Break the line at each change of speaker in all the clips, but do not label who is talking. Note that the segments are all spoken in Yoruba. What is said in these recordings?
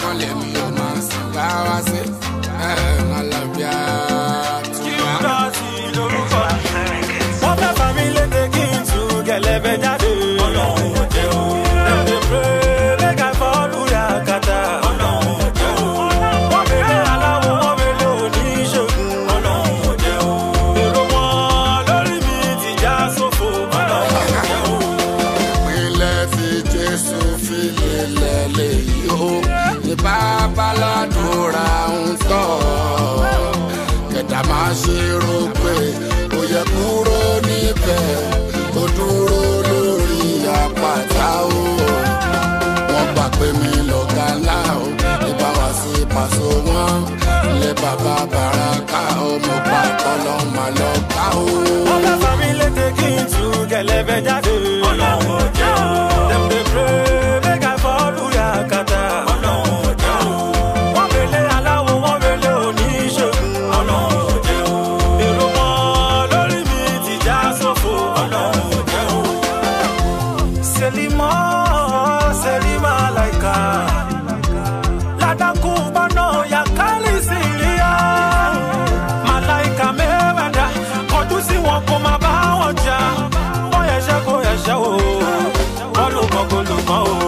nìkan lèmi ò máa sìn káwá sí Àlàbíà tùwá.
lórúkọ wọ́n fẹ́ fà mí lédè kí n tú gẹ̀lẹ́bẹ̀ jáde. Ọlọ́run ò jẹ́ o. Dem dey pray make I follow yakata. Ọlọ́run ò jẹ́ o. Wọ́n bèlè aláwọ̀ wọ́n bèlè oníṣègùn. Ọlọ́run ò jẹ́ o. Èrò wọn lórí mi ti já sófo. Ọlọ́run ò jẹ́ o.
Ìpínlẹ̀ tí Jésù fi lélẹ̀ lèyí o, ní babaládùúrà ń tọ̀. Kẹ̀dá máa ṣe rò pé ó yẹ kúrò níbẹ̀, ó dúró lórí àpáta o. Wọ́n gbà pé mi lọ̀gá ńlá o, ìbá wá sí pàṣẹ wọn. Ilé bàbá Bàrákà o, mo pa kọ́lọ́ máa lọ ká o.
Wọ́n fẹ́ fà mí lédè kí n tú gẹ̀lẹ́bẹ̀ jáde. Ọlọ́run ò jẹ́ o. Dem dey pray make I follow yakata. Ọlọ́run ò jẹ́ o. Wọ́n bèlè aláwọ̀ wọ́n bèlè oníṣègùn. Ọlọ́run ò jẹ́ o. Èrò wọn lórí mi ti já sófo. Ọlọ́run ò jẹ́ o. Selima laika ladaku bana yakali siria malaika mewada kọjú sí wọn kó má bá wọn jà wọ́n yẹ̀ṣẹ́ kó yẹ̀ṣẹ́ o wọ́n ló kọ́ kó ló kọ́ o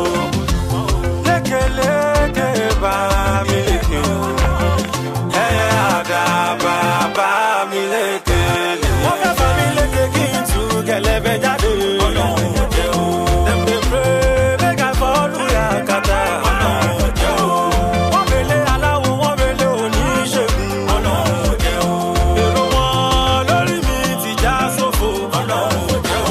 lékeleke bá mi léke ẹyẹ àdàbà bá mi léke wọ́n fẹ́ fà mí léke kí n tú gẹ̀lẹ́bẹ̀ jáde. Ọlọ́run ò jẹ́ o. Dem dey pray make I follow yakata. Ọlọ́run ò jẹ́ o. Wọ́n bèlè aláwọ̀ wọ́n bèlè oníṣègùn. Ọlọ́run ò jẹ́ o. Èrò wọn lórí mi ti já sófo. Ọlọ́run ò jẹ́ o.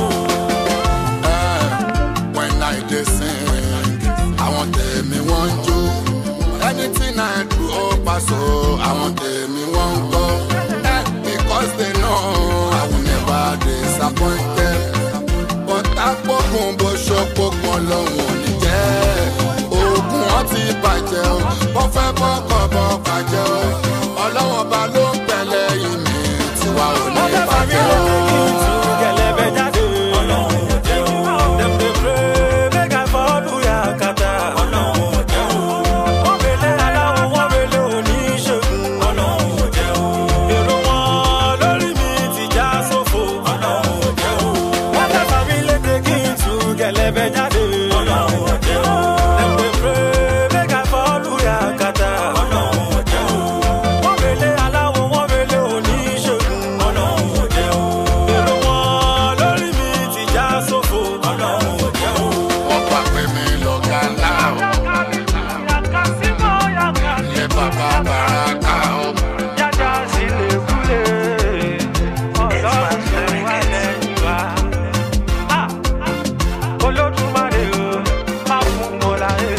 When I dey sing, àwọn tèmi wọ́n ń jó. Anything I do ó paṣọ, àwọn tèmi wọ́n ń gbọ́. Because they know I will never disappoint them. But àpòkùn bó ṣokòkun Ọlọ́run ò ní jẹ́. Oògùn wọn ti bàjẹ́ o, wọ́n fẹ́ bọ́kọ̀ bọ́ bàjẹ́ o. Ọlọ́run ọba ló ń pẹ̀lẹ́ ìmì tiwa ò ní
Wọ́n fẹ́ fà mí
bàjẹ́
léke kí n tú
o.
gẹ̀lẹ́bẹ̀ jáde. Ọlọ́run ò jẹ́ o. Dem dey pray make I follow yakata. Ọlọ́run ò jẹ́ o. Wọ́n bèlè aláwọ̀ wọ́n bèlè oníṣègùn. Ọlọ́run ò jẹ́ o. Èrò wọn lórí mi ti já sófo. Ọlọ́run ò jẹ́ o. Wọ́n fẹ́ fà mí léke kí n tú gẹ̀lẹ́bẹ̀ jáde. Ọlọ́run ò jẹ́ o. Dem dey pray make I follow yakata. Ọlọ́run ò jẹ́ o. Wọ́n bèlè aláwọ̀ wọ́n bèlè oníṣègùn. Ọlọ́run ò jẹ́ o. Èrò wọn lórí mi ti já sófo. Ọlọ́run ò jẹ́ o.
Wọ́n gbà pé mi lọ̀gá ńlá o, ilé bàbá Bàrákà o.
Jájá sílé kúlé, Ọlọ́run ló wà lẹ́yìn wa. Olódùmarè o, má fún mọ́lá o.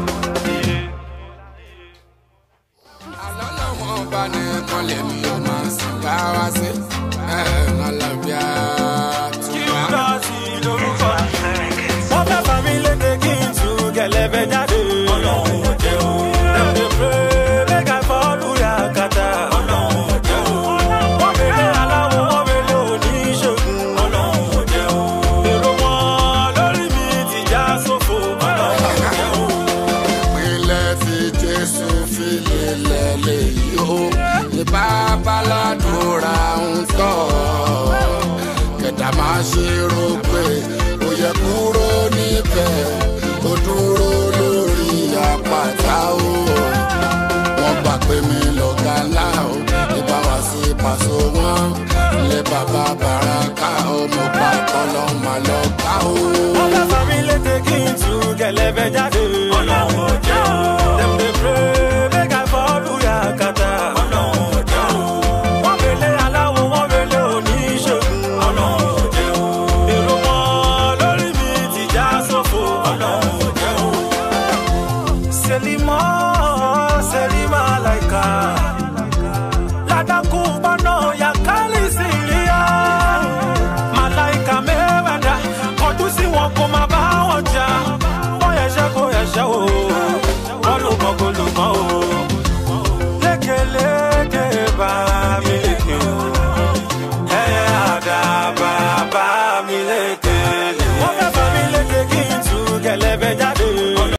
Àlọ́ làwọn ọba nìkan lèmi ò máa sìn káwá sí Àlàbíà tùwá.
Lórúkọ wọ́n fẹ́ fà mí lédè kí n tú gẹ̀lẹ́bẹ̀ jáde. Ọlọ́run ò jẹ́ o. Dem dey pray make I follow yakata. Ọlọ́run ò jẹ́ o. Wọ́n bèlè aláwọ̀ wọ́n bèlè oníṣègùn. Ọlọ́run ò jẹ́ o. Èrò wọn lórí mi ti já sófo. Ọlọ́run ò jẹ́ o.
Ìpínlẹ̀ tí Jésù fi lélẹ̀ lèyí o, ní babaládùúrà ń tọ̀. Kẹ̀dá máa ṣe rò pé ó yẹ kúrò níbẹ̀, ó dúró lórí àpáta o. Wọ́n gbà pé mi lọ̀gá ńlá o, ìbá wá sí pàṣẹ wọn. Ilé bàbá Bàrákà o, mo pa kọ́lọ́ máa lọ ká o.
Wọ́n fẹ́ fà mí lédè kí n tú gẹ̀lẹ́bẹ̀ jáde. Ọlọ́run ò jẹ́ o. Dem dey pray make I follow yakata. Ọlọ́run ò jẹ́ o. Wọ́n bèlè aláwọ̀ wọ́n bèlè oníṣègùn. Ọlọ́run ò jẹ́ o. Èrò wọn lórí mi ti já sófo. Ọlọ́run ò jẹ́ o. Selima laika